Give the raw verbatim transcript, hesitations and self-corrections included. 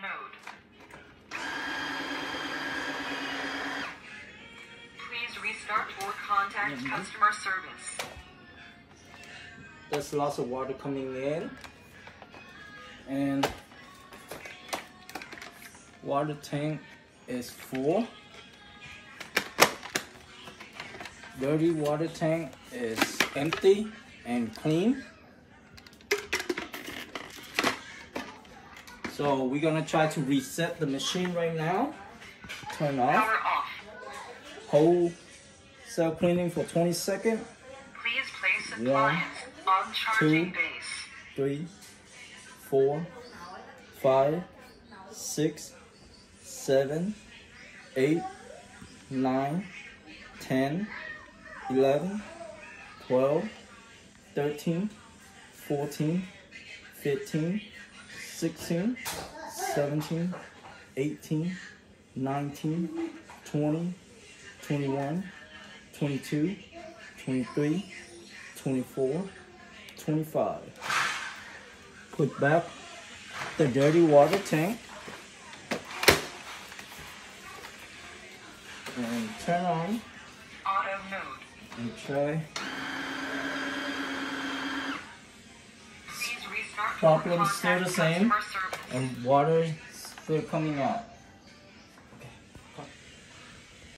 mode. Please restart or contact Mm-hmm. customer service. There's lots of water coming in, and water tank is full. Dirty water tank is empty and clean. So we're gonna try to reset the machine right now. Turn off. Power off. Hold cell cleaning for twenty seconds. Please place One, appliance on charging two, base. Three, four, five, six, seven, eight, nine, ten, eleven, twelve, thirteen, fourteen, fifteen, sixteen, seventeen, eighteen, nineteen, twenty, twenty-one, twenty-two, twenty-three, twenty-four, twenty-five. Put back the dirty water tank and turn on Auto mode. and try. Please restart or Problem still the contact same, customer service. and water still coming out.